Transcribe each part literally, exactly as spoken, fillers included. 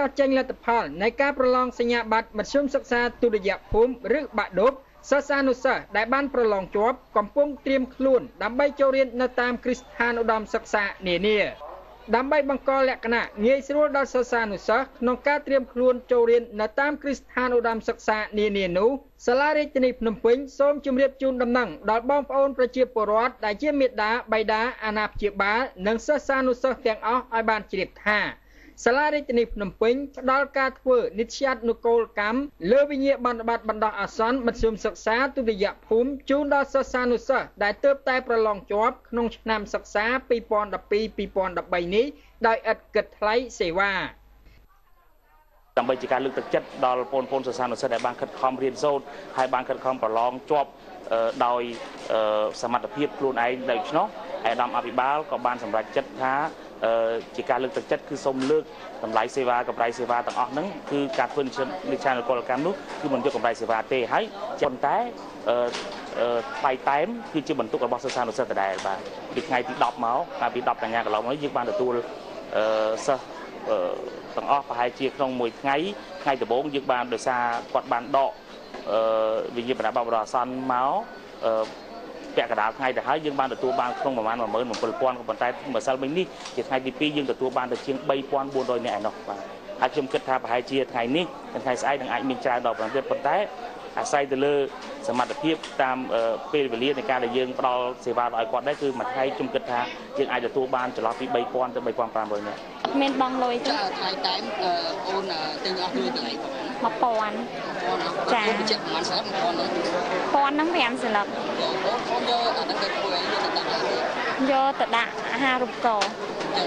ចេញលទ្ធផលនៃការប្រឡងសញ្ញាបត្រមធ្យមសិក្សាទុតិយភូមិឬបាក់ឌុបសិស្សានុសិស្សដែលបានប្រឡងជាប់កំពុងត្រៀមខ្លួនដើម្បីចូលរៀននៅតាមគ្រឹះស្ថានឧត្តមសិក្សានានាដើម្បីបង្កលក្ខណៈងាយស្រួលដល់សិស្សានុសិស្សក្នុងការត្រៀមខ្លួនចូលរៀននៅតាមគ្រឹះស្ថានឧត្តមសិក្សានានានោះសាលារាជធានីភ្នំពេញសូមជម្រាបជូនដំណឹងដល់បងប្អូនប្រជាពលរដ្ឋដែលជាមេដាបៃតាអាណាព្យាបាលនិងសិស្សានុសិស្សទាំងអស់ឲ្យបានជ្រាបថាសាលារាជធានីភ្នំពេញផ្ដល់ការធ្វើនិស្សិតនុកូលកម្មលើវិញ្ញាបនបត្របណ្ដោះអាសន្នមធ្យមសិក្សាទុតិយភូមិជូនដល់សិស្សានុសិស្សដែលទើបតែប្រឡងជាប់ក្នុងឆ្នាំសិក្សាពីរពាន់ដប់ពីរ ពីរពាន់ដប់បីនេះដោយឥតគិតថ្លៃសេវាដើម្បីជាការលើកទឹកចិត្តដល់បងប្អូនសិស្សានុសិស្សដែលបានខិតខំរៀនសូត្រហើយបានខិតខំប្រឡងជាប់ដោយសមត្ថភាពខ្លួនឯងដូច្នោះអាដាមអភិបាលក៏បានសម្រេចចិត្តថាជាការលើកទឹកចិត្តគឺសូមលើកតម្លៃសេវាកម្រៃសេវាទាំងអស់ហ្នឹងគឺការធ្វើនិស្សិតនិស្សិតនគរកម្មនោះគឺមិនយកកម្រៃសេវាទេហើយប៉ុន្តែថ្លៃតែមគឺជាបន្ទុករបស់សិស្សានុសិស្សដដែលបាទពីថ្ងៃទីដប់មកកាលពីដប់កញ្ញាកន្លងមកយើងបានទទួលសិស្សទាំងអស់ប្រហែលជាក្នុងមួយថ្ងៃថ្ងៃដំបូងយើងបានដោយសារគាត់បានដកវិញ្ញាបនបត្របណ្ដោះអាសន្នមកពាក់កណ្ដាលថ្ងៃទៅហើយយើងបានទទួលបានក្នុងប្រមាណ một nghìn bảy trăm ក៏ប៉ុន្តែម្សិលមិញនេះជាថ្ងៃទីពីរយើងទទួលបានទៅជាង ba nghìn bốn trăm នាក់ឯណោះបាទហើយខ្ញុំគិតថាប្រហែលជាថ្ងៃនេះនិងថ្ងៃស្អែកនឹងអាចមានច្រើនដល់ប៉ុន្តែប៉ុន្តែអាស្រ័យទៅលើសមត្ថភាពតាមពេលវេលានៃការដែលយើងផ្ដល់សេវាដល់ឲ្យគាត់ដែរគឺមួយថ្ងៃខ្ញុំគិតថាយើងអាចទទួលបានចន្លោះពី ba nghìnទៅ ba nghìn năm trăm នាក់មានបងលុយទេថ្លៃតែអូនទិញអស់លុយតម្លៃmột ponចាបញ្ជាក់ប្រហែលស្លាបmột pon ponហ្នឹងប្រាំស្លាបបងយកអាហ្នឹងទៅធ្វើអីយកទៅដាក់យកទៅដាក់អាហារូបករណ៍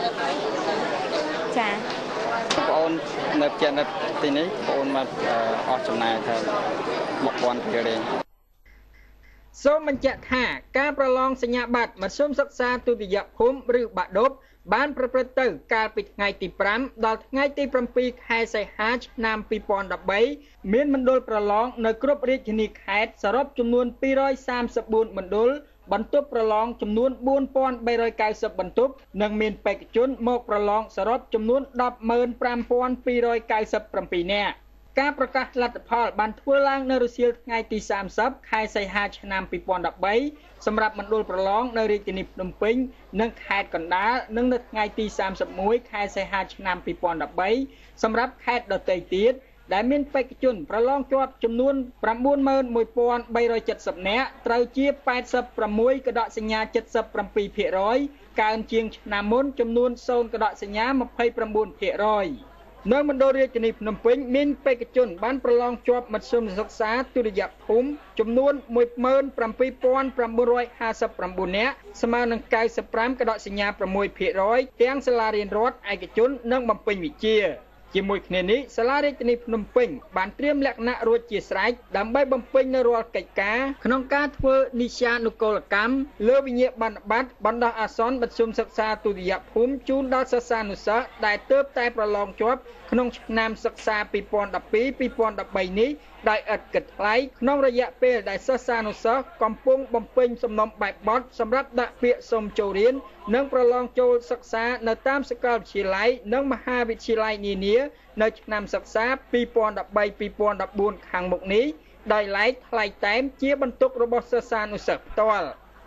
ចាបងប្អូននៅផ្ទះនៅទីនេះបងប្អូនមកអស់ចំណាយថាmột ponរៀលសូមបញ្ជាក់ថាការប្រឡងសញ្ញាបត្រមធ្យមសិក្សាទុតិយភូមិឬបាក់ឌុបបានប្រព្រឹត្តទៅកាលពីថ្ងៃទីប្រាំដល់ថ្ងៃទីប្រាំពីរខែសីហាឆ្នាំពីរពាន់ដប់បីមានមណ្ឌលប្រឡងនៅគ្រប់រាជធានីខេត្តសរុបចំនួនពីររយសាមសិបបួនមណ្ឌលបន្ទប់ប្រឡងចំនួនបួនពាន់បីរយកៅសិបបន្ទប់និងមានបេក្ខជនមកប្រឡងសរុបចំនួនដប់ម៉ឺនប្រាំពាន់ពីររយកៅសិបប្រាំពីរនាក់ការប្រកាសលទ្ធផលបានធ្វើឡើងនៅរសៀលថ្ងៃទីសាមសិបខែសីហាឆ្នាំពីរពាន់ដប់បីសម្រាប់មណ្ឌលប្រឡងនៅរាជធានីភ្នំពេញនិងខេត្តកណ្ដាលនិងនៅថ្ងៃទីសាមសិបមួយខែសីហាឆ្នាំពីរពាន់ដប់បីសម្រាប់ខេត្តដទៃទៀតដែលមានបេក្ខជនប្រឡងជាប់ចំនួន ប្រាំបួនម៉ឺនមួយពាន់បីរយចិតសិប នាក់ត្រូវជា ប៉ែតសិបប្រាំមួយ កដកសញ្ញា ចិតសិបប្រាំពីរភាគរយ កើនជាងឆ្នាំមុនចំនួន ศูนย์ កដកសញ្ញា ម្ភៃប្រាំបួនភាគរយនៅមណ្ឌលរាជធានីភ្នំពេញមានបេក្ខជនបានប្រឡងជាប់មធ្យមសិក្សាទុតិយភូមិចំនួន một nghìn bảy trăm năm mươi chín នាក់ស្មើនឹង 九十五 កដកសញ្ញា ប្រាំមួយភាគរយ ទាំងសាលារៀនរដ្ឋឯកជននិងបំពេញវិជ្ជាជាមួយគ្នានេះសាលារាជធានីភ្នំពេញបានត្រៀមលក្ខណៈរួចជាស្រេចដើម្បីបំពេញនូវរាល់កិច្ចការក្នុងការធ្វើនិស្សិតនុកូលកម្មលើវិញ្ញាបនបត្របណ្ដោះអាសន្នមធ្យមសិក្សាទុតិយភូមិជូនដល់សិស្សានុសិស្សដែលទើបតែប្រឡងជាប់ក្នុងឆ្នាំសិក្សាពីរពាន់ដប់ពីរ ពីរពាន់ដប់បីនេះដោយឥតគិតថ្លៃក្នុងរយៈពេលដែលសិស្សានុសិស្សកំពុងបំពេញសំណុំបែបបទសម្រាប់ដាក់ពាក្យសុំចូលរៀននិងប្រឡងចូលសិក្សានៅតាមសាកលវិទ្យាល័យនិងមហាវិទ្យាល័យនានានៅឆ្នាំសិក្សាពីរពាន់ដប់បី ពីរពាន់ដប់បួនខាងមុខនេះដោយឡែកថ្លៃតែមជាបន្ទុករបស់សិស្សានុសិស្សផ្ទាល់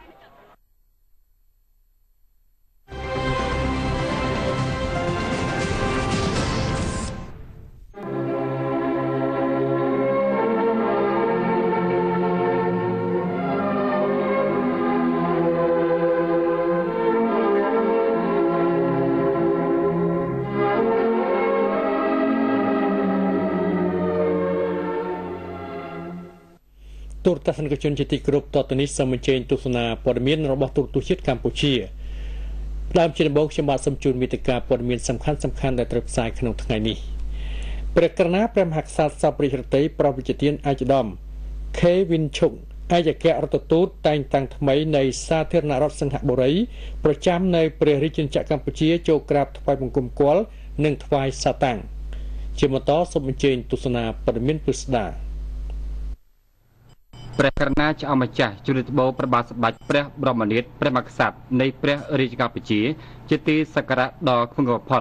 ទូរទស្សនិកជនជាទីគោរពតទៅនេះសូមអញ្ជើញទស្សនាព័ត៌មានរបស់ទូរទស្សន៍ជាតិកម្ពុជាដើមជាដំបូងខ្ញុំបាទសូមជូនមេតិការព័ត៌មានសំខាន់សំខាន់ដែលត្រូវផ្សាយក្នុងថ្ងៃនេះព្រះករុណាព្រះមហាក្សត្រសពរាជរដ្ឋីប្រវិជ្ជទានឯកឧត្តម ខេ វិនឈុកឯកអគ្គរដ្ឋទូតតែងតាំងថ្មីនៃសាធារណរដ្ឋសិង្ហបុរីប្រចាំនៅព្រះរាជាណាចក្រកម្ពុជាចូលក្រាបថ្វាយបង្គំគាល់និងថ្វាយសាតាំងជាបន្តសូមអញ្ជើញទស្សនាព័ត៌មានពិស្ដាព្រះករុណាចៅម្ចាស់ជម្រាបបូរព្រះបាទសម្ដេចព្រះបរមនាថព្រះមហាក្សត្រនៃព្រះរាជាណាចក្រកម្ពុជាជាទីសក្ការៈដ៏ខ្ពង់ខ្ពស់បំផុត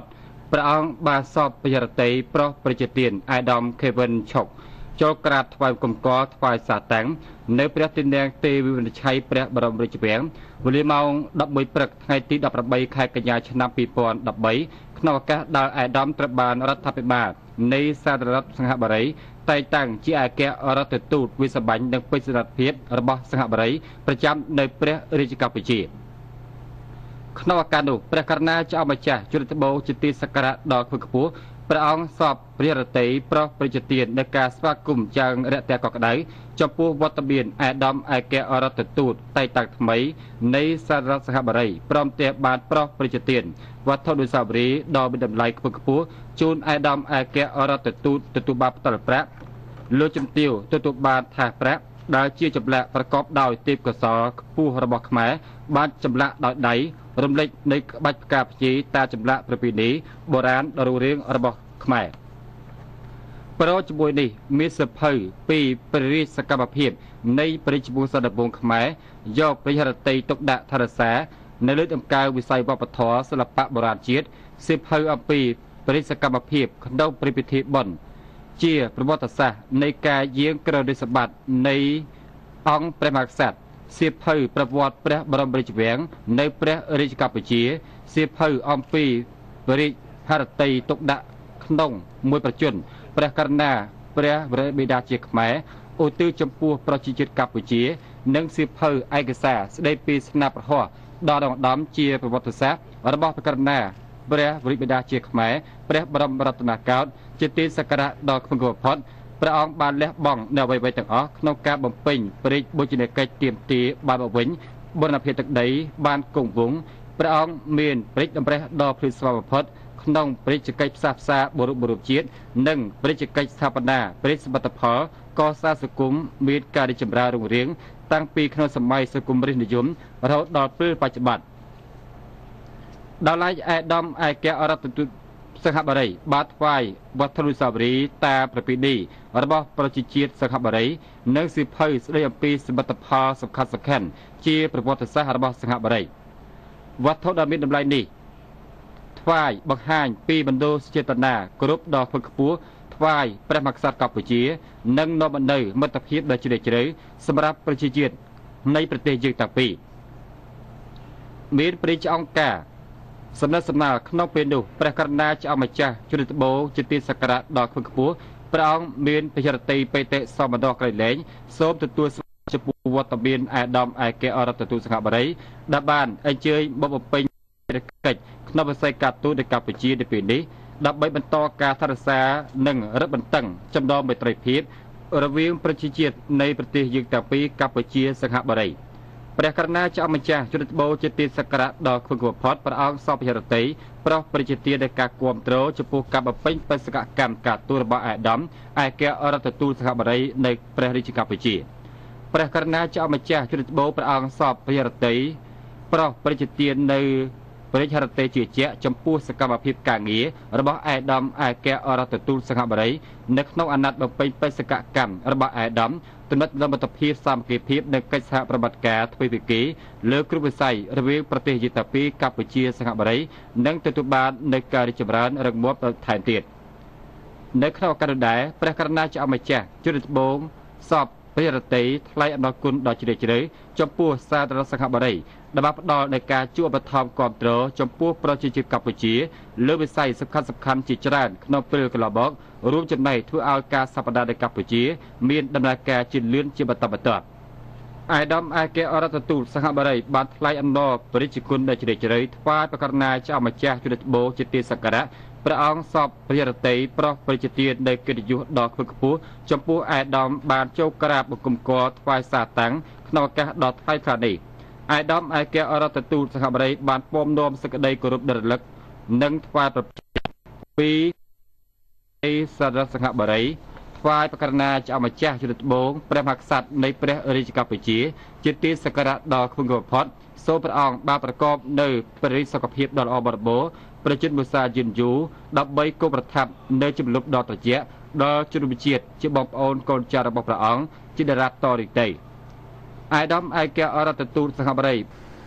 ព្រះអង្គបានសពបរិយតីប្រុសប្រជាទានអាយដាមខេវិនឆុកចូលក្រាបថ្វាយបង្គំកថ្វាយសាតាំងនៅព្រះទីន័ងទេវវិនិច្ឆ័យព្រះបរមរាជវាំងវេលាម៉ោងដប់មួយព្រឹកថ្ងៃទីដប់ប្រាំបីខែកញ្ញាឆ្នាំពីរពាន់ដប់បីក្នុងឱកាសដែលអាយដាមត្រូវបានរដ្ឋាភិបាលនៃសាធារណរដ្ឋសង្ហបុរីតែងតាំងជាអគ្គរដ្ឋទូតវិសាបញ្ញនិងពេជ្ររដ្ឋភាពរបស់សង្ហបុរីប្រចាំនៅព្រះរាជកម្ពុជាក្នុងឱកាសនោះព្រះករុណាចៅម្ចាស់ជរិតបូជាទីសក្ការៈដ៏ខ្ពង់ខ្ពស់ព្រះអង្គសពព្រះរតីប្រុសប្រជាទាននៃការស្វាគមន៍យ៉ាងរាក់ទាក់កក់ក្ដៅចំពោះវត្តមានអាដាមឯកអរដ្ឋទូតតែងតាំងថ្មីនៃសាធារណរដ្ឋសង្ហបុរីព្រមទាំងបានប្រុសប្រជាទានវត្ថុអនុស្សាវរីយ៍ដ៏មានតម្លៃខ្ពង់ខ្ពស់ជូនអាដាមឯកអរដ្ឋទូតទទួលបានផ្ទាល់ប្រាក់លោកជំទាវទទួលបានថាសប្រាក់ដែលជាចម្លាក់ប្រកបដោយទេពកោសល្យខ្ពស់របស់ខ្មែរបានចម្លាក់ដោយដៃរំលេចនៃក្បាច់ផ្កាភ្ញីតាមចម្លាក់ប្រពៃណីបុរាណដ៏រុងរឿងរបស់ខ្មែរប្រោជាមួយនេះមានសភៅពីព្រះរាជសកម្មភាពនៃព្រះរាជវង្សានុវង្សខ្មែរយកព្រះហឫទ័យទុកដាក់ថរសានៅលើដំណើរវិស័យវប្បធម៌សិល្បៈបុរាណជាតិសៀវភៅអំពីព្រះរាជសកម្មភាពក្នុងព្រះពិធីបុណ្យជាប្រវត្តិសាស្ត្រនៃការយាងក្រោយរាជសម្បត្តិនៃអង្គព្រះមហាក្សត្រសៀវភៅប្រវត្តិព្រះបរមរាជវាំងនៅព្រះរាជកម្ពុជាសៀវភៅអំពីព្រះរាជហឫទ័យទុកដាក់ក្នុងមួយប្រជជនព្រះករុណាព្រះវរបិតាជាខ្មែរឧទ្ទិសចំពោះប្រជាជាតិកម្ពុជានិងសៀវភៅឯកសារស្ដីពីស្នាប្រហោះដ៏ដងដំជាប្រវត្តិសាស្ត្ររបស់ព្រះករុណាព្រះវរបិតាជាខ្មែរព្រះបរមរតនកោដ្ឋជាទីសក្ការៈដ៏ខ្ពង់ខ្ពស់បំផុតព្រះអង្គបានលះបង់នៅអ្វីៗទាំងអស់ក្នុងការបំពេញព្រះរាជបូជនីយកិច្ចទាមទារបានមកវិញបូរណភាពទឹកដីបានគង់វង្សព្រះអង្គមានព្រះរាជតម្រេះដ៏ភ្លឺស្វាងបំផុតក្នុងព្រះរាជកិច្ចផ្សះផ្សាបរិបទជាតិនិងព្រះរាជកិច្ចស្ថាបនាព្រះរាជសមិទ្ធផលកសាងសង្គមមានការរីកចម្រើនរុងរឿងតាំងពីក្នុងសម័យសង្គមរាស្ត្រនិយមរហូតដល់ពេលបច្ចុប្បន្នដល់ឡែកឯកឧត្តមឯកអរដ្ឋទូតសង្ហបុរីបានថ្វាយវត្ថុអនុស្សាវរីយ៍តាមប្រពៃណីរបស់ប្រជាជាតិសង្ហបុរីនិងសៀវភៅស្ដីអំពីសមិទ្ធផលសំខាន់សំខាន់ជាប្រវត្តិសាស្ត្ររបស់សង្ហបុរីវត្ថុដ៏មានតម្លៃនេះថ្វាយបង្ហាញពីមនោសញ្ចេតនាគ្រប់ដ៏ខ្ពង់ខ្ពស់ថ្វាយព្រះមហាក្សត្រកម្ពុជានិងនាំមកនូវមិត្តភាពដ៏ជ្រាលជ្រៅសម្រាប់ប្រជាជាតិនៃប្រទេសយើងទាំងពីរមានព្រះរាជអង្គការសំណេះសំណាលក្នុងពេលនោះព្រះករុណាចៅម្ចាស់ជរិតបូជាទីសក្ការៈដ៏ខ្ពង់ខ្ពស់ព្រះអង្គមានព្រះហឫទ័យបេតិសមន្តក្រៃលែងសូមទទួលស្វាគមន៍ចំពោះវត្តមានអាដាមឯកអរដ្ឋទូតសង្ហបុរីដែលបានអញ្ជើញមកបំពេញភារកិច្ចក្នុងវិស័យការទូតនៅកម្ពុជានៅពេលនេះដើម្បីបន្តការថែរក្សានិងរឹតបន្តឹងចំណងមេត្រីភាពរវាងប្រជាជាតិនៃប្រទេសយើងទាំងពីរកម្ពុជាសង្ហបុរីព្រះករុណាចៅម្ចាស់ជរិតបូជាទីសក្ការៈដ៏ខ្ពង់ខ្ពស់បំផុតព្រះអង្គសពហឫទ័យប្រុសប្រជាទាននៃការគាំទ្រចំពោះការបំពេញបេសកកម្មការទូតរបស់អាដាមឯកអរដ្ឋទូតសង្ហបុរីនៃព្រះរាជកម្ពុជាព្រះករុណាចៅម្ចាស់ជរិតបូព្រះអង្គសពហឫទ័យប្រុសប្រជាទាននៅព្រះរាជហឫទ័យជាជាចំពោះសកម្មភាពការងាររបស់អាដាមឯកអរដ្ឋទូតសង្ហបុរីនៅក្នុងអាណត្តិបំពេញបេសកកម្មរបស់អាដាមទំនិតលំបភាពសាមគ្គីភាពនិងកិច្ចសហប្រតិបត្តិការទ្វេភាគីលើគ្រប់វិស័យរវាងប្រទេសយេតាពីកម្ពុជាសង្ហបុរីនិងទទួលបាននូវការរីកចម្រើនរឹងមាំថែមទៀតនៅក្នុងឱកាសនេះដែរព្រះករុណាចៅម្ចាស់ជរិតបូងសពព្រះរតីថ្លែងអំណរគុណដ៏ជ្រាលជ្រៅចំពោះសាធារណសង្ហបុរីដែលបានផ្ដល់នូវការជួបឧបត្ថម្ភគាំទ្រចំពោះប្រជាជាតិកម្ពុជាលើវិស័យសំខាន់សំខាន់ជាច្រើនក្នុងពេលកន្លងមករួមចំណែកធ្វើឲ្យការសប្តាហ៍នៅកម្ពុជាមានដំណើរការជឿនលឿនជាបន្តបន្ទាប់អាយដាមឯកអរដ្ឋទូតសង្ហបុរីបានថ្លែងអំណរព្រះរាជគុណដ៏ជ្រាលជ្រៅថ្វាយព្រះករុណាចៅម្ចាស់ជរិតបូជាទីសក្ការៈព្រះអង្គសពព្រះរតីប្រុសប្រជាទាននៃកិត្តិយសដ៏ខ្ពង់ខ្ពស់ចំពោះអាយដាមបានចូលក្រាបបង្គំគាល់ថ្វាយសាតាំងក្នុងឱកាសដ៏ថ្លៃថ្លានេះអាយដាមឯកអរដ្ឋទូតសង្ហបុរីបានពំនាំសេចក្តីគោរពដ៏រលឹកនិងថ្វាយប្រពីសាធារណសង្ហបុរីថ្វាយព្រះករុណាចៅម្ចាស់ជរិតបូងព្រះមហាក្សត្រនៃព្រះរាជកម្ពុជាជាទីសក្ការៈដ៏ខ្ពង់ខ្ពស់បំផុតសូមព្រះអង្គបានប្រកបនៅព្រះរាជសុខភាពដ៏ល្អបរិបូរណ៍ប្រជាជនមុសាយិនយូដើម្បីគប់ប្រថាប់នៅជំលប់ដ៏ត្រជាក់ដល់ជនជាតិជាបងប្អូនកូនចៅរបស់ព្រះអង្គជាដរាបតរីតីអាយដាមឯកអរដ្ឋទូតសង្ហបុរី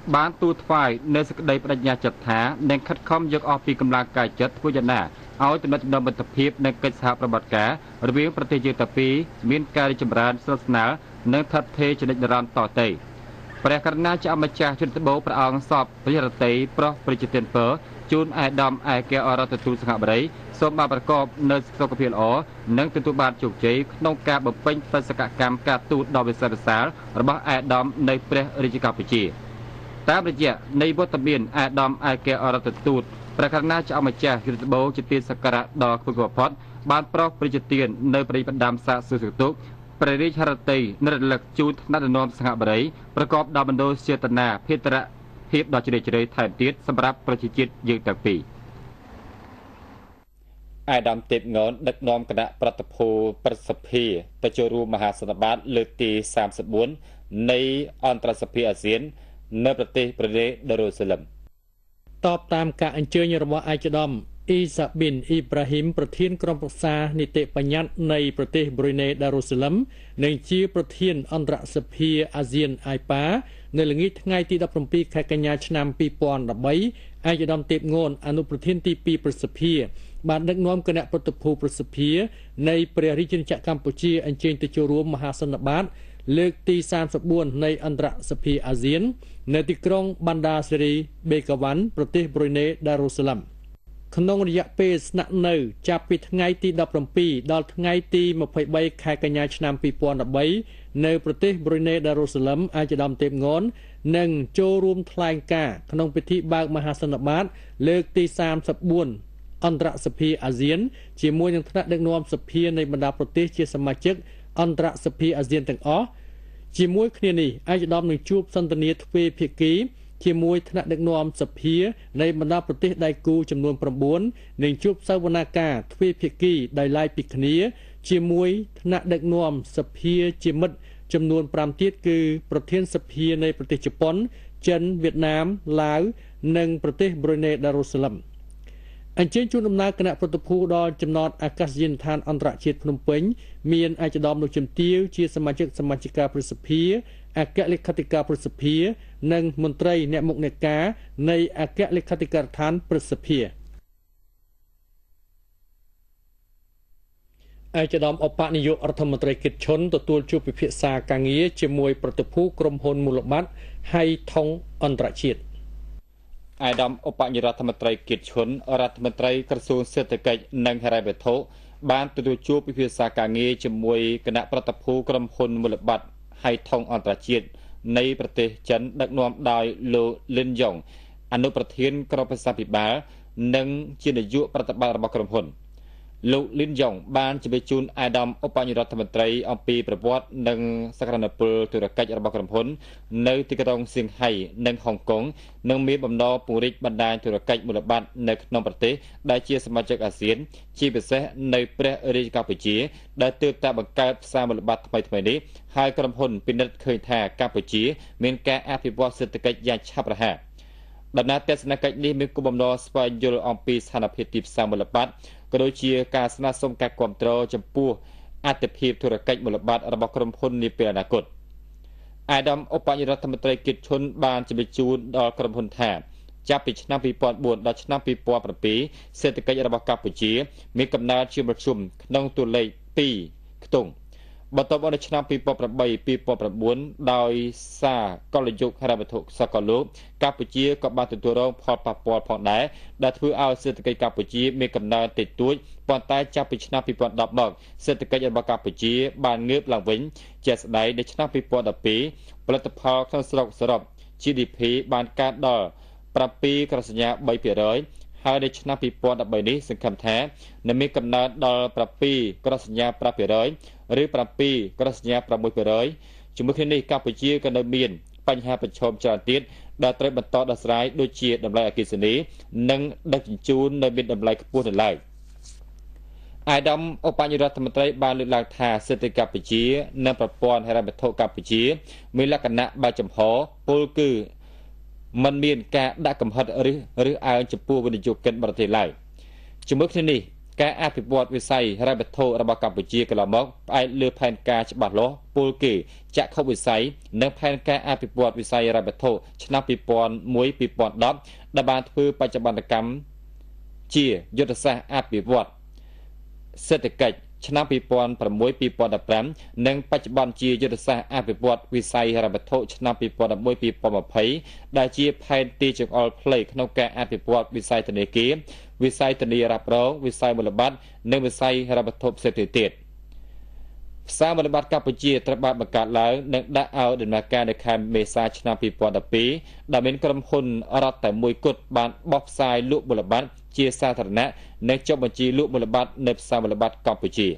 បានទូថ្វាយនៅសេចក្តីបដិញ្ញាចិត្តថានឹងខិតខំយកអស់ពីកម្លាំងកាយចិត្តធ្វើយ៉ាងណាឲ្យទំនាក់ទំនងមិត្តភាពនិងកិច្ចសហប្រតិបត្តិការរវាងប្រទេសយើងទាំងពីរមានការរីកចម្រើនស្និទ្ធស្នាលនិងថិតថេរជានិច្ចនិរន្តរ៍តទៅព្រះករុណាជាម្ចាស់ជន្មបោព្រះអង្គសពព្រះរតីប្រោះព្រះជាទានពរជូនឯកឧត្តមឯកអរដ្ឋទូតសិង្ហបុរីសូមបានប្រកបនៅសុខភាពល្អនិងទទួលបានជោគជ័យក្នុងការបំពេញបេសកកម្មការទូតដ៏វិសេសវិសាលរបស់ឯកឧត្តមនៃព្រះរាជាកម្ពុជាតាមរយៈនៃវត្តមានឯកឧត្តមឯកអរដ្ឋទូតព្រះករុណាជាម្ចាស់ជន្មបោជាទានសក្ការៈដ៏ខ្ពង់ខ្ពស់បានប្រោសព្រះជាទាននៅព្រះបណ្ដាំសាកសុសុទុកព្រះរាជហឫទ័យនិរលឹកជូនថ្នាក់ដឹកនាំសិង្ហបុរីប្រកបដោយមនោចេតនាភេរៈភាពដ៏ជ្រាលជ្រៅថែមទៀតសម្រាប់ប្រជាជាតិយើងទាំងពីរអាដាមទេពងនដឹកនាំគណៈប្រតិភូប្រសិទ្ធិទៅចូលរួមមហាសន្និបាតលើកទីសាមសិបបួននៃអន្តរសភាអាស៊ាននៅប្រទេសប្រទេសដារុសឡាមតបតាមការអញ្ជើញរបស់ឯកឧត្តមអ៊ីសាប៊ីនអ៊ីប្រាហ៊ីមប្រធានក្រុមប្រឹក្សានីតិបញ្ញត្តិនៃប្រទេសប្រ៊ុយណេដារុសឡាមនិងជាប្រធានអន្តរសភាអាស៊ានអាយប៉ានៅល្ងាចថ្ងៃទីដប់ប្រាំពីរខែកញ្ញាឆ្នាំពីរពាន់ដប់បីឯកឧត្តមទេពងនអនុប្រធានទីពីរប្រសិទ្ធិបានដឹកនាំគណៈប្រតិភូប្រសិទ្ធិនៃព្រះរាជាណាចក្រកម្ពុជាអញ្ជើញទៅចូលរួមមហាសន្និបាតលើកទីសាមសិបបួននៃអន្តរសភាអាស៊ាននៅទីក្រុងបណ្ដាសេរីបេកាវ៉ាន់ប្រទេសប្រ៊ុយណេដារុសឡាមក្នុងរយៈពេលស្នាក់នៅចាប់ពីថ្ងៃទីដប់ប្រាំពីរដល់ថ្ងៃទីម្ភៃបីខែកញ្ញាឆ្នាំពីរពាន់ដប់បីនៅប្រទេសប្រ៊ុយណេដារុសឡាមឯកឧត្តមទេពងននឹងចូលរួមថ្លែងការណ៍ក្នុងពិធីបើកមហាសន្និបាតលើកទីសាមសិបបួនអន្តរសភាអាស៊ានជាមួយនឹងថ្នាក់ដឹកនាំសភានៃបណ្ដាប្រទេសជាសមាជិកអន្តរសភាអាស៊ានទាំងអស់ជាមួយគ្នានេះឯកឧត្តមនឹងជួបសន្ទនាទ្វេភាគីជាមួយថ្នាក់ដឹកនាំសភានៃបណ្ដាប្រទេសដៃគូចំនួនប្រាំបួននិងជួបសវនាការទ្វេភាគីដោយឡែកពីគ្នាជាមួយថ្នាក់ដឹកនាំសភាជាមិត្តចំនួនប្រាំទៀតគឺប្រធានសភានៃប្រទេសជប៉ុនចិនវៀតណាមឡាវនិងប្រទេសប្រ៊ុយណេដារុសឡាមអញ្ជើញជូនដំណើរគណៈប្រតិភូដល់ចំណតអាកាសយានដ្ឋានអន្តរជាតិភ្នំពេញមានឯកឧត្តមលោកជំទាវជាសមាជិកសមាជិកាប្រសិទ្ធិអគ្គលេខាធិការប្រសិទ្ធិនិងមន្ត្រីអ្នកមុខអ្នកការនៃអគ្គលេខាធិការដ្ឋានប្រសិទ្ធិឯកឧត្តមឧបនាយករដ្ឋមន្ត្រីគិតឈុនទទួលជួបពិភាក្សាការងារជាមួយប្រតិភូក្រុមហ៊ុនមូលបត្រហៃថុងអន្តរជាតិអាយដាមឧបនាយករដ្ឋមន្ត្រីគៀតឈុនរដ្ឋមន្ត្រីក្រសួងសេដ្ឋកិច្ចនិងហិរញ្ញវត្ថុបានទទួលជួបពិភាក្សាការងារជាមួយគណៈប្រតិភូក្រុមហ៊ុនមូលបត្រហៃថុងអន្តរជាតិនៃប្រទេសចិនដឹកនាំដោយលោកលិនយ៉ុងអនុប្រធានក្រុមប្រឹក្សាភិបាលនិងជានាយកប្រតិបត្តិរបស់ក្រុមហ៊ុនលោកលិនយ៉ុងបានជម្រាបជូនអាយដាមឧបនាយករដ្ឋមន្ត្រីអំពីប្រវត្តិនិងសក្តានុពលធុរកិច្ចរបស់ក្រុមហ៊ុននៅទីក្រុងសៀងហៃនិងហុងកុងនិងមានបំណងពង្រីកបណ្ដាញធុរកិច្ចមូលបត្រនៅក្នុងប្រទេសដែលជាសមាជិកអាស៊ានជាពិសេសនៅព្រះរាជាកម្ពុជាដែលទើបតែបង្កើតផ្សារមូលបត្រថ្មីៗនេះហើយក្រុមហ៊ុនពិនិត្យឃើញថាកម្ពុជាមានការអភិវឌ្ឍសេដ្ឋកិច្ចយ៉ាងឆាប់រហ័សដំណើរទស្សនកិច្ចនេះមានគោលបំណងស្វែងយល់អំពីស្ថានភាពទីផ្សារមូលបត្រក៏ដូចជាការស្នើសុំការគាំទ្រចំពោះអត្ថប្រយោជន៍ធុរកិច្ចមូលបត្ររបស់ក្រុមហ៊ុននាពេលអនាគតអាយដាមឧបនាយករដ្ឋមន្ត្រីគិតឈុនបានជម្រាបជូនដល់ក្រុមហ៊ុនថាចាប់ពីឆ្នាំពីរពាន់បួនដល់ឆ្នាំពីរពាន់ប្រាំពីរសេដ្ឋកិច្ចរបស់កម្ពុជាមានកំណើនជាមធ្យមក្នុងតួលេខពីរខ្ទង់បន្ទាប់មកនៅឆ្នាំពីរពាន់ប្រាំបី ពីរពាន់ប្រាំបួនដោយសារកលយុគហិរញ្ញវត្ថុសកលលោកកម្ពុជាក៏បានទទួលរងផលប៉ះពាល់ផងដែរដែលធ្វើឲ្យសេដ្ឋកិច្ចកម្ពុជាមានកំណើនតិចតួចប៉ុន្តែចាប់ពីឆ្នាំពីរពាន់ដប់មកសេដ្ឋកិច្ចរបស់កម្ពុជាបានងើបឡើងវិញជាក់ស្ដែងនៅឆ្នាំពីរពាន់ដប់ពីរផលិតផលក្នុងស្រុកសរុប G D P បានកើនដល់ប្រាំពីរក្រសញ្ញាបីភាគរយហើយនៅឆ្នាំពីរពាន់ដប់បីនេះសង្ឃឹមថានឹងមានកំណើនដល់ប្រាំពីរក្រសញ្ញាប្រាំភាគរយឬប្រាំពីរក្រសញ្ញាប្រាំមួយភាគរយជាមួយគ្នានេះកម្ពុជាក៏នៅមានបញ្ហាប្រឈមច្រើនទៀតដែលត្រូវបន្តដោះស្រាយដូចជាតម្លៃអគ្គិសនីនិងដឹកជញ្ជូននៅមានតម្លៃខ្ពស់នៅឡើយអាយដាមឧបនាយករដ្ឋមន្ត្រីបានលើកឡើងថាសេដ្ឋកិច្ចកម្ពុជានិងប្រព័ន្ធហិរញ្ញវត្ថុកម្ពុជាមានលក្ខណៈបែបចំហពលគឺมันមានការដាក់កំហិតឬឬអើងចំពោះវិនិយោគិនបរទេសឡើយជាមួយគ្នានេះការអភិវឌ្ឍវិស័យហិរញ្ញវត្ថុរបស់កម្ពុជាកន្លងមកផ្អែកលើផែនការច្បាស់លាស់ពលគេចក្ខុវិស័យនិងផែនការអភិវឌ្ឍវិស័យហិរញ្ញវត្ថុឆ្នាំពីរពាន់មួយពីរពាន់ដប់ដែលបានធ្វើបច្ចុប្បន្នកម្មជាយុទ្ធសាស្ត្រអភិវឌ្ឍសេដ្ឋកិច្ចឆ្នាំពីរពាន់ប្រាំមួយពីរពាន់ដប់ប្រាំនិងបច្ចុប្បន្នជាយុទ្ធសាស្ត្រអភិវឌ្ឍវិស័យហិរញ្ញវត្ថុឆ្នាំពីរពាន់ដប់មួយពីរពាន់ម្ភៃដែលជាផែនទីចង្អុលផ្លូវក្នុងការអភិវឌ្ឍវិស័យធនាគារវិស័យធានារ៉ាប់រងវិស័យមូលបត្រនិងវិស័យហិរញ្ញវត្ថុផ្សេងទៀតផ្សារមូលបត្រកម្ពុជាត្រូវបានបង្កើតឡើងនិងដាក់ឲ្យដំណើរការនៅខែមេសាឆ្នាំពីរពាន់ដប់ពីរដែលមានក្រុមហ៊ុនរដ្ឋតែមួយគត់បានបោះផ្សាយលក់មូលបត្រជាសាធារណៈនិងចុះបញ្ជីលក់មូលបត្រនៅផ្សារមូលបត្រកម្ពុជា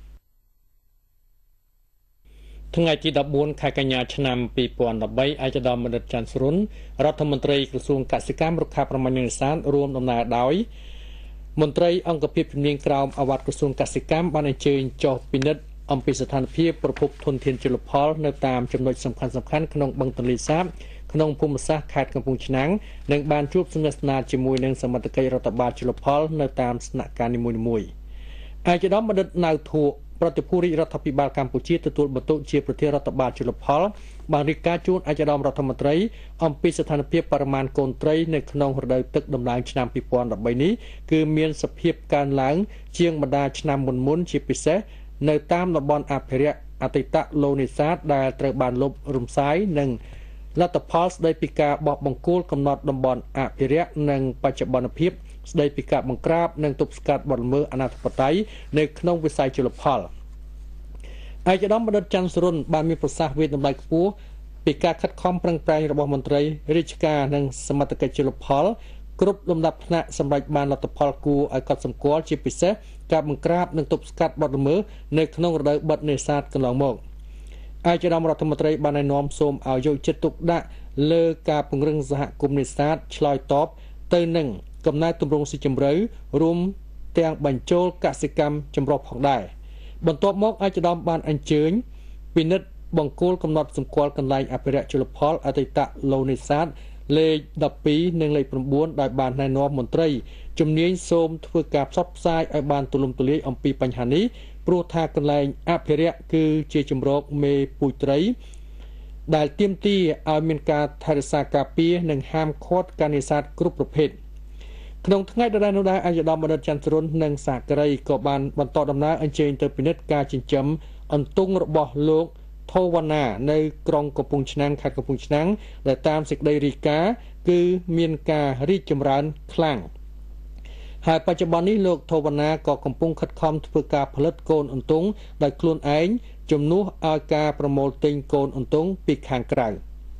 ថ្ងៃទីដប់បួនខែកញ្ញាឆ្នាំពីរពាន់ដប់បីឯកឧត្តមបណ្ឌិតច័ន្ទសរុនរដ្ឋមន្ត្រីក្រសួងកសិកម្មរុក្ខាប្រមាញ់និងនេសាទរួមដំណើរដោយមន្ត្រីអង្គភាពជំនាញក្រោមអាវ៉ាត់ក្រសួងកសិកម្មបានអញ្ជើញចុះពិនិត្យអំពីស្ថានភាពប្រភពធនធានជលផលនៅតាមចំណុចសំខាន់ៗក្នុងបឹងទន្លេសាបក្នុងភូមិសាស្ត្រខេត្តកំពង់ឆ្នាំងនិងបានជួបសមាសនាជាមួយនឹងសមត្ថកិច្ចរដ្ឋបាលជលផលនៅតាមស្នាក់ការនីមួយៗឯកឧត្តមបណ្ឌិតណៅធួប្រតិភូរាជរដ្ឋាភិបាលកម្ពុជាទទួលបន្ទុកជាប្រធានរដ្ឋបាលជលផលបានរាយការណ៍ជូនឯកឧត្តមរដ្ឋមន្ត្រីអំពីស្ថានភាពបរិមាណកូនត្រីនៅក្នុងរដូវទឹកដំឡើងឆ្នាំពីរពាន់ដប់បីនេះគឺមានសភាពកើនឡើងជាងបណ្ដាឆ្នាំមុនមុនជាពិសេសនៅតាមតំបន់អភិរក្សអតីតឡូនេសាទដែលត្រូវបានលុបរំសាយនិងលទ្ធផលស្ដីពីការបោះបង្គោលកំណត់តំបន់អភិរក្សនិងបច្ចុប្បន្នភាពស្ដីពីការបង្ក្រាបនិងទប់ស្កាត់បទល្មើសអនាធិបតេយ្យនៅក្នុងវិស័យជលផលឯកឧត្តមបណ្ឌិតច័ន្ទសរុនបានមានប្រសាសន៍វិតម្លៃខ្ពស់ពីការខិតខំប្រឹងប្រែងរបស់មន្ត្រីរាជការនិងសមត្ថកិច្ចជលផលគ្រប់លំដាប់ថ្នាក់សម្រាប់បានលទ្ធផលគួរឲ្យកត់សម្គាល់ជាពិសេសការបង្ក្រាបនិងទប់ស្កាត់បទល្មើសនៅក្នុងរដូវបិទនេសាទកន្លងមកឯកឧត្តមរដ្ឋមន្ត្រីបានណែនាំសូមឲ្យយកចិត្តទុកដាក់លើការពង្រឹងសហគមន៍នេសាទឆ្លើយតបទៅនឹងកំណែទម្រង់ស៊ីជម្រៅរួមទាំងបញ្ចូលកសិកម្មចម្រុះផងដែរបន្ទាប់មកឯកឧត្តមបានអញ្ជើញពិនិត្យបង្គោលកំណត់សម្គាល់កន្លែងអភិរក្សជលផលអតីតឡូនេសាទលេខដប់ពីរនិងលេខប្រាំបួនដោយបានណែនាំមន្ត្រីជំនាញសូមធ្វើការផ្សព្វផ្សាយឲ្យបានទូលំទូលាយអំពីបញ្ហានេះព្រោះថាកន្លែងអភិរក្សគឺជាជំរកមេពូជត្រីដែលទាមទារឲ្យមានការថែរក្សាការពារនិងហាមឃាត់ការនេសាទគ្រប់ប្រភេទក្នុងថ្ងៃដដែលនោះដែរឯកឧត្តមបណ្ឌិតច័ន្ទសរុននិងសហការីក៏បានបន្តដំណើរអញ្ជើញទៅពិនិត្យការចិញ្ចឹមអន្ទង់របស់លោកថូវណ្ណានៅក្រុងកំពង់ឆ្នាំងខេត្តកំពង់ឆ្នាំងដែលតាមសេចក្តីរាយការណ៍គឺមានការរីកចម្រើនខ្លាំងហើយបច្ចុប្បន្ននេះលោកថូវណ្ណាក៏កំពុងខិតខំធ្វើការផលិតកូនអន្ទង់ដោយខ្លួនឯងជំនួសឲ្យការប្រមូលទិញកូនអន្ទង់ពីខាងក្រៅ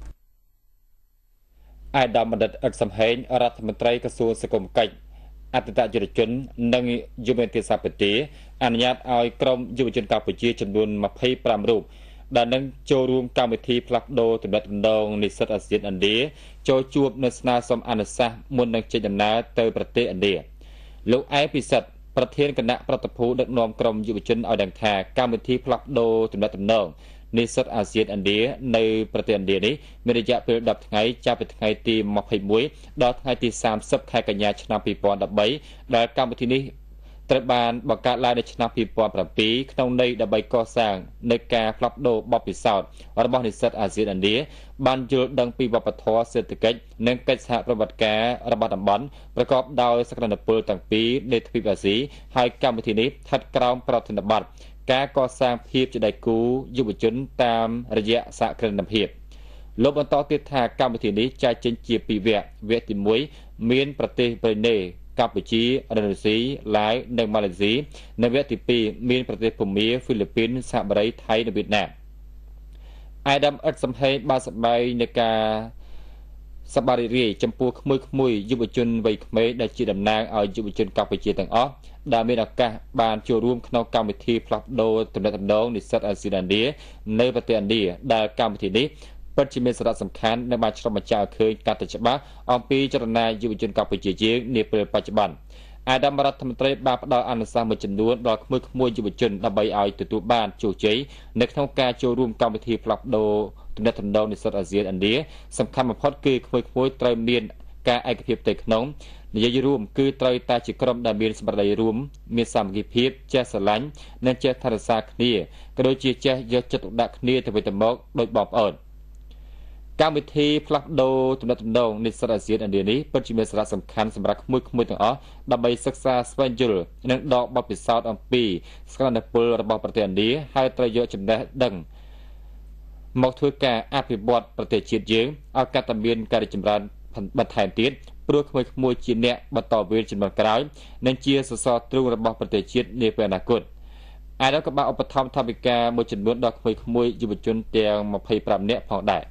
ឯកឧត្តមបណ្ឌិតអ៊ិតសំហេងរដ្ឋមន្ត្រីក្រសួងសង្គមកិច្ចអតីតយុវជននិងយុវជនសាពទីអនុញ្ញាតឲ្យក្រុមយុវជនកម្ពុជាចំនួនម្ភៃប្រាំរូបដែលនឹងចូលរួមកម្មវិធីផ្លាស់ប្ដូរទំនាក់ទំនងនិស្សិតអាស៊ានឥណ្ឌាចូលជួបនៅស្នើសុំអនុសាសន៍មុននឹងចេញដំណើរទៅប្រទេសឥណ្ឌាលោកអែពិសិដ្ឋប្រធានគណៈប្រតិភូដឹកនាំក្រុមយុវជនឲ្យដឹងថាកម្មវិធីផ្លាស់ប្ដូរទំនាក់ទំនងនិស្សិតអាស៊ានឥណ្ឌានៅប្រទេសឥណ្ឌានេះមានរយៈពេលដប់ថ្ងៃចាប់ពីថ្ងៃទីម្ភៃមួយដល់ថ្ងៃទីសាមសិបខែកញ្ញាឆ្នាំពីរពាន់ដប់បីដែលកម្មវិធីនេះត្រូវបានបង្កើតឡើងនៅឆ្នាំពីរពាន់ប្រាំពីរក្នុងន័យដើម្បីកសាងនៃការផ្លាស់ប្ដូរបទពិសោធន៍របស់និស្សិតអាស៊ានឥណ្ឌាបានយល់ដឹងពីវប្បធម៌សេដ្ឋកិច្ចនិងកិច្ចសហប្រតិបត្តិការរបស់តំបន់ប្រកបដោយសក្តានុពលទាំងពីរនៃទ្វីបអាស៊ីហើយកម្មវិធីនេះស្ថិតក្រោមប្រធានបទការកសាងភាពជាដៃគូយុវជនតាមរយៈសហគ្រិនភាពលោកបន្តទៀតថាកម្មវិធីនេះចែកចេញជាពីរវគ្គវគ្គទីមួយមានប្រទេសប្រេណេកម្ពុជាឥណ្ឌូនេស៊ីឡាវនិងម៉ាឡេស៊ីនៅវគ្គទីពីរមានប្រទេសភូមាហ្វីលីពីនសហបរីថៃនិងវៀតណាមអាដាមអ៊ិតសំហេងបានសប្បាយនៃការសប្បាយរីករាយចំពោះក្មួយៗយុវជនវ័យក្មេងដែលជាតំណាងឲ្យយុវជនកម្ពុជាទាំងអស់ដែលមានឱកាសបានចូលរួមក្នុងកម្មវិធីផ្លាស់ប្ដូរទំនាក់ទំនងនិស្សិតអាស៊ានឥណ្ឌានៅប្រទេសឥណ្ឌាដែលកម្មវិធីនេះពិតជាមានសារៈសំខាន់និងបានឆ្លុះបញ្ចាំងឃើញកាន់តែច្បាស់អំពីចលនាយុវជនកម្ពុជាយើងនាពេលបច្ចុប្បន្នអាដាមរដ្ឋមន្ត្រីបានផ្ដល់អនុសាសន៍មួយចំនួនដល់ក្មួយៗយុវជនដើម្បីឲ្យទទួលបានជោគជ័យនៅក្នុងការចូលរួមកម្មវិធីផ្លាស់ប្ដូរទំនាក់ទំនងនិស្សិតអាស៊ានឥណ្ឌាសំខាន់បំផុតគឺក្មួយៗត្រូវមានការឯកភាពផ្ទៃក្នុងនិយាយរួមគឺត្រូវតែជាក្រុមដែលមានសម្បត្តិរួមមានសាមគ្គីភាពចេះស្រឡាញ់និងចេះថែរក្សាគ្នាក៏ដូចជាចេះយកចិត្តទុកដាក់គ្នាទៅវិញទៅមកដោយបងប្អូនកម្មវិធីផ្លាស់ប្ដូរទំនាក់ទំនងនិស្សិតអាស៊ានឥណ្ឌានេះពិតជាមានសារៈសំខាន់សម្រាប់ក្មួយៗទាំងអស់ដើម្បីសិក្សាស្វែងយល់និងដកបទពិសោធន៍អំពីសក្តានុពលរបស់ប្រទេសឥណ្ឌាហើយត្រូវយកចំណេះដឹងមកធ្វើការអភិវឌ្ឍប្រទេសជាតិយើងឲ្យកាន់តែមានការរីកចម្រើនបន្ថែមទៀតព្រោះក្មួយៗជាអ្នកបន្តវេនជំនាន់ក្រោយនិងជាសសរទ្រូងរបស់ប្រទេសជាតិនាពេលអនាគតអានោះក៏បានឧបត្ថម្ភថវិកាមួយចំនួនដល់ក្មួយៗយុវជនទាំងម្ភៃប្រាំនាក់ផងដែរ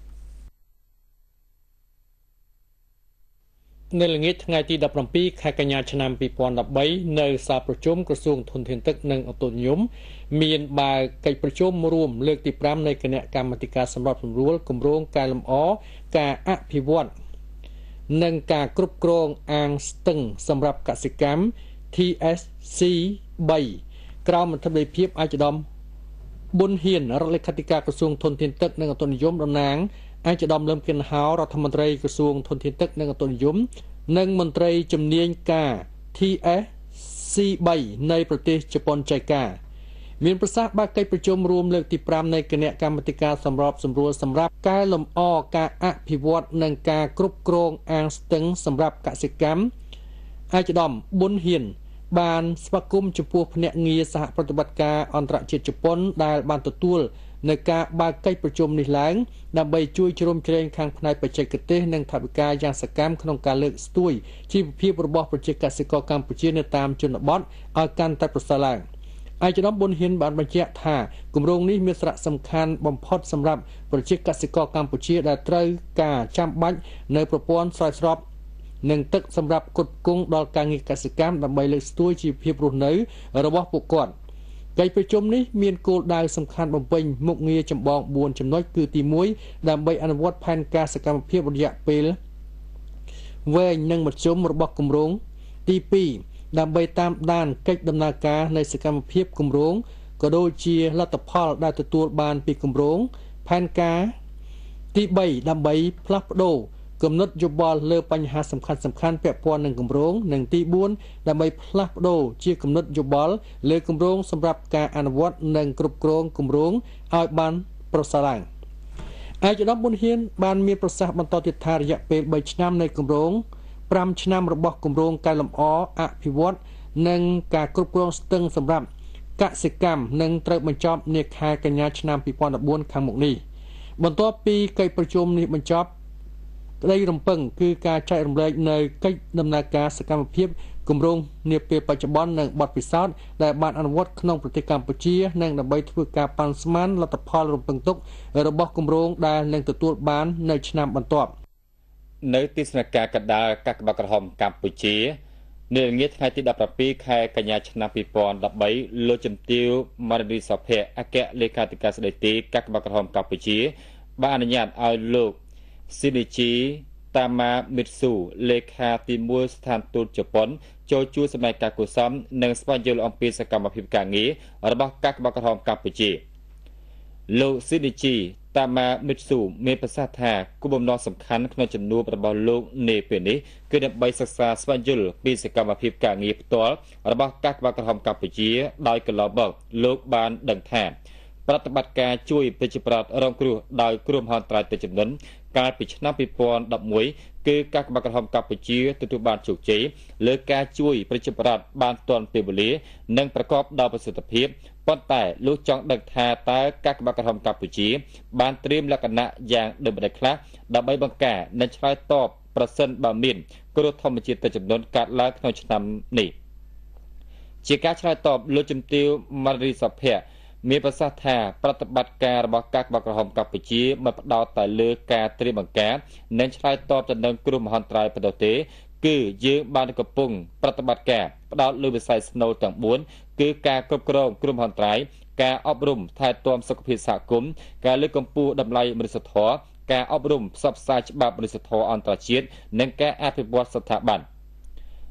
នៅល្ងាចថ្ងៃទីដប់ប្រាំពីរខែកញ្ញាឆ្នាំពីរពាន់ដប់បីនៅសាលប្រជុំក្រសួងធនធានទឹកនិងអូតូនិយមមានបើកកិច្ចប្រជុំរួមលើកទីប្រាំនៃគណៈកម្មាធិការសម្របសម្រួលគម្រោងកែលម្អការអភិវឌ្ឍនិងការគ្រប់គ្រងអាងស្ទឹងសម្រាប់កសិកម្ម T S C បីក្រោមមន្ត្រីភាពឯកឧត្តមប៊ុនហ៊ានរដ្ឋលេខាធិការក្រសួងធនធានទឹកនិងអូតូនិយមតំណាងឯកឧត្តមលឹមគិនហោរដ្ឋមន្ត្រីក្រសួងធនធានទឹកនិងអូតូនិយមនិងមន្ត្រីជំនាញការ T S C បីនៃប្រទេសជប៉ុនចៃកាមានប្រសាសន៍បើកកិច្ចប្រជុំរួមលើកទីប្រាំនៃគណៈកម្មាធិការសម្របសម្រួលសម្រាប់កែលម្អការអភិវឌ្ឍនិងការគ្រប់គ្រងអាងស្ទឹងសម្រាប់កសិកម្មឯកឧត្តមប៊ុនហ៊ានបានស្វាគមន៍ចំពោះភ្នាក់ងារសហប្រតិបត្តិការអន្តរជាតិជប៉ុនដែលបានទទួលនៅការបើកកិច្ចប្រជុំនេះឡើងដើម្បីជួយជ្រោមជ្រែងខាងផ្នែកបច្ចេកទេសនិងថវិកាយ៉ាងសកម្មក្នុងការលើកស្ទួយជីវភាពរបស់ប្រជាកសិករកម្ពុជានៅតាមជនបទឲ្យកាន់តែប្រសើរឡើងឯកឧត្តមប៊ុនហ៊ានបានបញ្ជាក់ថាគម្រោងនេះមានសារៈសំខាន់បំផុតសម្រាប់ប្រជាកសិករកម្ពុជាដែលត្រូវការចាំបាច់នៅប្រព័ន្ធស្រោចស្រពនិងទឹកសម្រាប់ផ្គត់ផ្គង់ដល់ការងារកសិកម្មដើម្បីលើកស្ទួយជីវភាពរស់នៅរបស់ពួកគាត់កិច្ចប្រជុំនេះមានគោលដៅសំខាន់បំពេញមុខងារចម្បងបួនចំណុចគឺទីមួយដើម្បីអនុវត្តផែនការសកម្មភាពរយៈពេលវែងនិងមធ្យមរបស់គម្រោងទីពីរដើម្បីតាមដានកិច្ចដំណើរការនៃសកម្មភាពគម្រោងក៏ដូចជាលទ្ធផលដែលទទួលបានពីគម្រោងផែនការទីបីដើម្បីផ្លាស់ប្ដូរគំនិតយោបល់លើបញ្ហាសំខាន់សំខាន់ពាក់ព័ន្ធនឹងគម្រោងនិងទីបួនដើម្បីផ្លាស់ប្ដូរជាគំនិតយោបល់លើគម្រោងសម្រាប់ការអនុវត្តនិងគ្រប់គ្រងគម្រោងឲ្យបានប្រសើរឡើងឯកឧត្តមប៊ុនហ៊ានបានមានប្រសាសន៍បន្តទៀតថារយៈពេលបីឆ្នាំនៃគម្រោងប្រាំឆ្នាំរបស់គម្រោងកែលម្អអភិវឌ្ឍនិងការគ្រប់គ្រងស្ទឹងសម្រាប់កសិកម្មនឹងត្រូវបញ្ចប់នាខែកញ្ញាឆ្នាំពីរពាន់ដប់បួនខាងមុខនេះបន្ទាប់ពីកិច្ចប្រជុំនេះបញ្ចប់ក្តីរំពឹងគឺការចែករំលែកនៅកិច្ចដំណើរការសកម្មភាពគម្រោងនាពេលបច្ចុប្បន្ននិងបទពិសោធន៍ដែលបានអនុវត្តក្នុងប្រទេសកម្ពុជានិងដើម្បីធ្វើការប៉ាន់ស្មានលទ្ធផលរំពឹងទុករបស់គម្រោងដែលនឹងទទួលបាននៅឆ្នាំបន្ទាប់នៅទីស្នាក់ការកណ្ដាលកាកបាទក្រហមកម្ពុជានៅល្ងាចថ្ងៃទីដប់ប្រាំពីរខែកញ្ញាឆ្នាំពីរពាន់ដប់បីលោកជំទាវម៉ារីសុភ័ក្រអគ្គលេខាធិការស្ដីទីកាកបាទក្រហមកម្ពុជាបានអនុញ្ញាតឲ្យលោកស៊ីនីជីតាម៉ាមីតស៊ូលេខាទីមួយស្ថានទូតជប៉ុនចូលជួយសម្ដែងការកុសលនិងស្វែងយល់អំពីសកម្មភាពការងាររបស់កាកបាទក្រហមកម្ពុជាលោកស៊ីនីជីតាម៉ាមីតស៊ូមានប្រសាសន៍ថាគោលបំណងសំខាន់ក្នុងជំនួបរបស់លោកនាពេលនេះគឺដើម្បីសិក្សាស្វែងយល់ពីសកម្មភាពការងារផ្ទាល់របស់កាកបាទក្រហមកម្ពុជាដោយកន្លងមកលោកបានដឹងថាប្រតិបត្តិការជួយប្រជាប្រដ្ឋរងគ្រោះដោយគ្រោះមហន្តរាយទឹកជំនន់កាលពីឆ្នាំពីរពាន់ដប់មួយគឺកាកបាទក្រហមកម្ពុជាទទួលបានជោគជ័យលើការជួយប្រជាប្រដ្ឋបានទាន់ពេលវេលានិងប្រកបដោយប្រសិទ្ធភាពប៉ុន្តែលោកចង់ដឹងថាតើកាកបាទក្រហមកម្ពុជាបានត្រៀមលក្ខណៈយ៉ាងដូចម្តេចខ្លះដើម្បីបង្ការនិងឆ្លើយតបប្រសិនបើមានគ្រោះធម្មជាតិទឹកជំនន់កើតឡើងក្នុងឆ្នាំនេះជាការឆ្លើយតបលោកជំទាវម៉ារីសុភ័ក្រមានប្រសាសន៍ថាប្រតិបត្តិការរបស់កាកបាទក្រហមកម្ពុជាមិនផ្ដោតតែលើការត្រៀមបង្ការនិងឆ្លើយតបទៅនឹងគ្រោះមហន្តរាយប៉ុណ្ណោះទេគឺយើងបានកំពុងប្រតិបត្តិការផ្ដោតលើវិស័យស្នូលទាំងបួនគឺការគ្រប់គ្រងគ្រោះមហន្តរាយការអប់រំថែទាំសុខភាពសហគមន៍ការលើកកម្ពស់តម្លៃមនុស្សធម៌ការអប់រំផ្សព្វផ្សាយច្បាប់មនុស្សធម៌អន្តរជាតិនិងការអភិវឌ្ឍស្ថាប័ន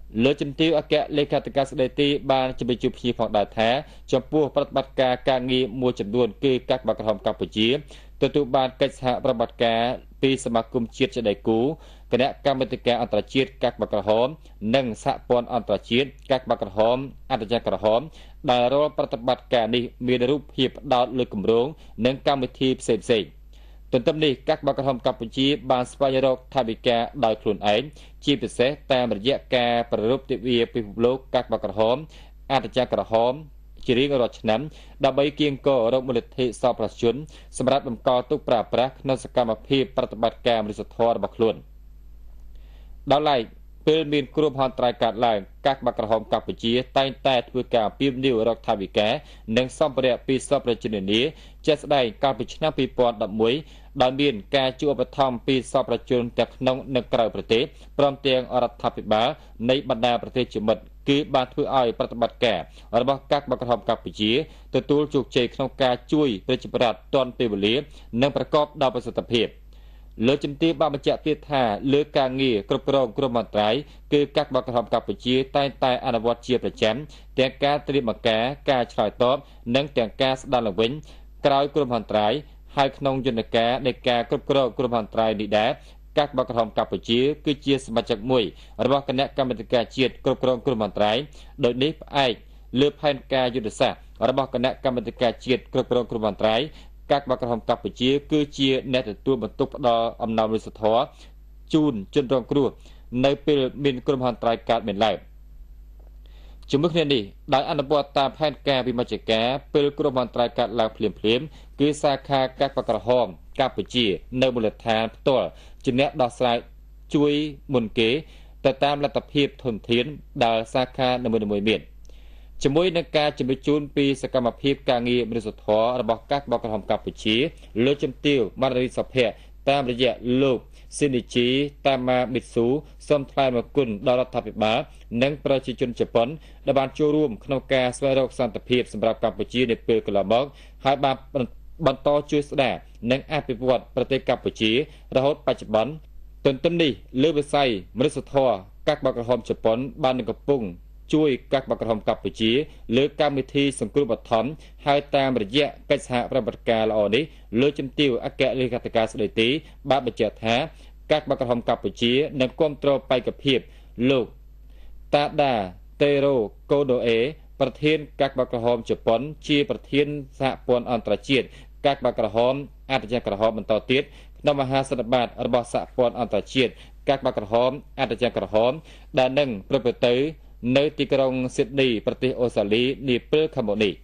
លើជំទាវអគ្គលេខាធិការស្ដីទីបានជំរាបជូនភ្ញៀវផងដែរថាចំពោះប្រតិបត្តិការការងារមួយចំនួនគឺកាកបាទក្រហមកម្ពុជាទទួលបានកិច្ចសហប្រតិបត្តិការពីសមាគមជាតិជាដៃគូគណៈកម្មាធិការអន្តរជាតិកាកបាទក្រហមនិងសហព័ន្ធអន្តរជាតិកាកបាទក្រហមអន្តរជាតិក្រហមដែលរាល់ប្រតិបត្តិការនេះមានរូបភាពផ្ដោតលើគម្រោងនិងកម្មវិធីផ្សេងៗទន្ទឹមនេះកាកបាទក្រហមកម្ពុជាបានស្វែងរកថវិកាដោយខ្លួនឯងជាពិសេសតាមរយៈការប្រារព្ធទិវាពិភពលោកកាកបាទក្រហមអន្តរជាតិក្រហមជារៀងរាល់ឆ្នាំដើម្បីគៀងគររកមូលនិធិសពប្រជាជនសម្រាប់តម្កល់ទុកប្រើប្រាស់ក្នុងសកម្មភាពប្រតិបត្តិការមនុស្សធម៌របស់ខ្លួនដល់ឡែកពេលមានគ្រោះមហន្តរាយកើតឡើងកាកបាទក្រហមកម្ពុជាតែងតែធ្វើការអំពាវនាវរកថវិកានិងសម្ភារៈពីសពប្រជាជននាជាក់ស្ដែងកាលពីឆ្នាំពីរពាន់ដប់មួយដោយមានការជួបឧបត្ថម្ភពីសពប្រជាជនទាំងក្នុងនិងក្រៅប្រទេសព្រមទាំងរដ្ឋាភិបាលនៃបណ្ដាប្រទេសជាមិត្តគឺបានធ្វើឲ្យប្រតិបត្តិការរបស់កាកបាទក្រហមកម្ពុជាទទួលជោគជ័យក្នុងការជួយប្រជាពលរដ្ឋទាន់ពេលវេលានិងប្រកបដោយប្រសិទ្ធភាពលើជំទាវបានបញ្ជាក់ទៀតថាលើការងារគ្រប់គ្រងគ្រោះមហន្តរាយគឺកាកបាទក្រហមកម្ពុជាតែងតែអនុវត្តជាប្រចាំទាំងការត្រៀមបង្ការការឆ្លើយតបនិងទាំងការស្ដារឡើងវិញក្រោយគ្រោះមហន្តរាយហើយក្នុងយន្តការនៃការគ្រប់គ្រងគ្រោះមហន្តរាយនេះដែរកាកបាទក្រហមកម្ពុជាគឺជាសមាជិកមួយរបស់គណៈកម្មាធិការជាតិគ្រប់គ្រងគ្រោះមហន្តរាយដោយនេះផ្អែកលើផែនការយុទ្ធសាស្ត្ររបស់គណៈកម្មាធិការជាតិគ្រប់គ្រងគ្រោះមហន្តរាយកាកបាទក្រហមកម្ពុជាគឺជាអ្នកទទួលបន្ទុកផ្ដល់អំណោយមនុស្សធម៌ជូនជនរងគ្រោះនៅពេលមានគ្រោះមហន្តរាយកើតមានឡើងជាមួយគ្នានេះដោយអនុវត្តតាមផែនការវិមជ្ឈការពេលគ្រោះមហន្តរាយកើតឡើងភ្លាមៗគឺសាខាកាកបាទក្រហមកម្ពុជានៅមូលដ្ឋានផ្ទាល់ជាអ្នកដោះស្រាយជួយមុនគេទៅតាមលទ្ធភាពធនធានដែលសាខានីមួយៗមានជាមួយនឹងការជំរាបជូនពីសកម្មភាពការងារមនុស្សធម៌របស់កាកបាទក្រហមកម្ពុជាលើជំទាវបានរីសភៈតាមរយៈលោកស៊ីនីជីតាម៉ាមីស៊ូសូមថ្លែងអំណរគុណដល់រដ្ឋាភិបាលនិងប្រជាជនជប៉ុនដែលបានចូលរួមក្នុងការស្វែងរកសន្តិភាពសម្រាប់កម្ពុជានាពេលកន្លងមកហើយបានបន្តជួយស្ដារនិងអភិវឌ្ឍប្រទេសកម្ពុជារហូតបច្ចុប្បន្នទន្ទឹមនេះលើវិស័យមនុស្សធម៌កាកបាទក្រហមជប៉ុនបាននឹងកំពុងជួយកាកបាទក្រហមកម្ពុជាលើកម្មវិធីសង្គ្រោះបឋមហើយតាមរយៈកិច្ចសហប្រតិបត្តិការល្អនេះលើជំទាវអគ្គលេខាធិការស្ដីទីបានបញ្ជាក់ថាកាកបាទក្រហមកម្ពុជានឹងគាំទ្របេក្ខភាពលោកតាដាតេរ៉ូកូដូអេប្រធានកាកបាទក្រហមជប៉ុនជាប្រធានសហព័ន្ធអន្តរជាតិកាកបាទក្រហមអន្តរជាតិក្រហមបន្តទៀតក្នុងមហាសន្និបាតរបស់សហព័ន្ធអន្តរជាតិកាកបាទក្រហមអន្តរជាតិក្រហមដែលនឹងប្រព្រឹត្តទៅនៅទីក្រុងស៊ីដនីប្រទេសអូស្ត្រាលីនាពេលខាងមុខនេះ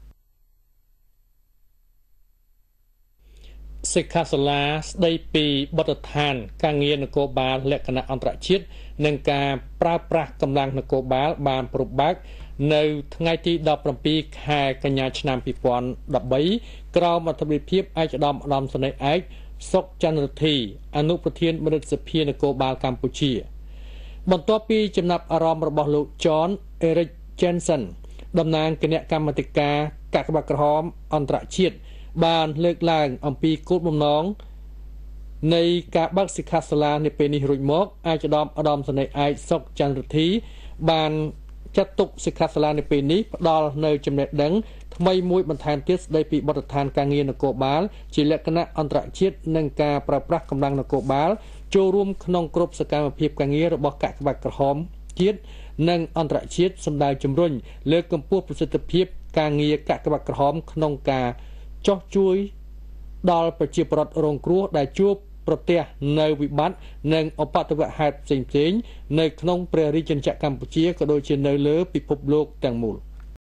សិក្ខាសាលាស្ដីពីបទដ្ឋានការងារនគរបាលលក្ខណៈអន្តរជាតិនិងការប្រើប្រាស់កម្លាំងនគរបាលបានប្របើកនៅថ្ងៃទីដប់ប្រាំពីរខែកញ្ញាឆ្នាំពីរពាន់ដប់បីក្រោមអធិបតីភាពឯកឧត្តមឧត្តមសេនីយ៍ឯកសុកចន្ទរធីអនុប្រធានមន្ត្រីសភានគរបាលកម្ពុជាបន្ទាប់ពីចំណាប់អារម្មណ៍របស់លោក John Eric Jensen តំណាងគណៈកម្មាធិការកាកបាទក្រហមអន្តរជាតិបានលើកឡើងអំពីគោលបំណងនៃការបើកសិក្ខាសាលានាពេលនេះរួចមកឯកឧត្តមឧត្តមសេនីយ៍ឯកសុកចន្ទរធីបានចាត់ទុកសិក្ខាសាលានាពេលនេះផ្ដល់នៅចំណេះដឹងថ្មីមួយបន្ថែមទៀតស្ដីពីបទដ្ឋានការងារនគរបាលជាលក្ខណៈអន្តរជាតិនិងការប្រើប្រាស់កម្លាំងនគរបាលចូលរួមក្នុងគ្រប់សកម្មភាពការងាររបស់កាកបាទក្រហមជាតិនិងអន្តរជាតិសម្ដៅជំរុញលើកកម្ពស់ប្រសិទ្ធភាពការងារកាកបាទក្រហមក្នុងការចោះជួយដល់ប្រជាពលរដ្ឋរងគ្រោះដែលជួបប្រទះនៅវិបត្តិនិងឧបទ្ទវហេតុផ្សេងៗនៅក្នុងព្រះរាជាណាចក្រកម្ពុជាក៏ដូចជានៅលើពិភពលោកទាំងមូល។